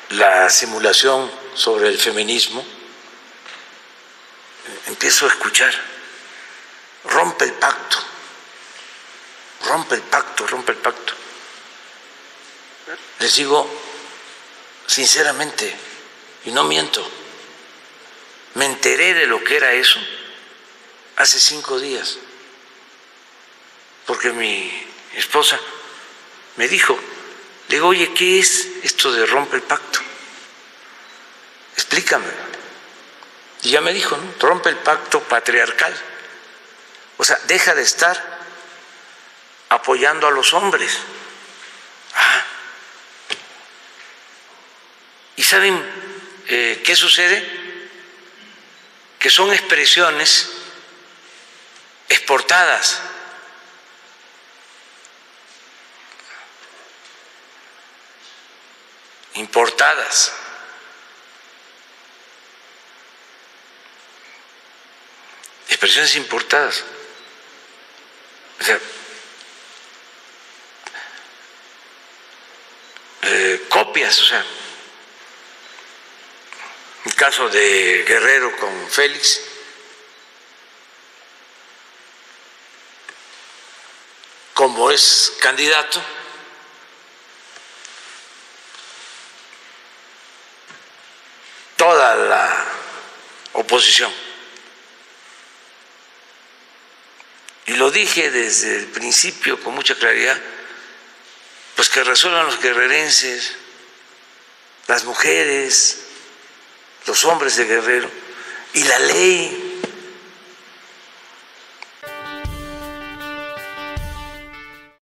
la simulación sobre el feminismo, empiezo a escuchar, rompe el pacto, rompe el pacto, rompe el pacto. Les digo sinceramente, y no miento, me enteré de lo que era eso hace 5 días, porque mi esposa me dijo, le digo, oye, ¿qué es esto de rompe el pacto? Explícame. Y ya me dijo, ¿no? Rompe el pacto patriarcal. O sea, deja de estar apoyando a los hombres. ¿Y saben qué sucede? Que son expresiones exportadas. Importadas. Expresiones importadas. O sea, copias, o sea, el caso de Guerrero con Félix, como es candidato, toda la oposición, y lo dije desde el principio con mucha claridad, pues que resuelvan los guerrerenses, las mujeres, los hombres de Guerrero, y la ley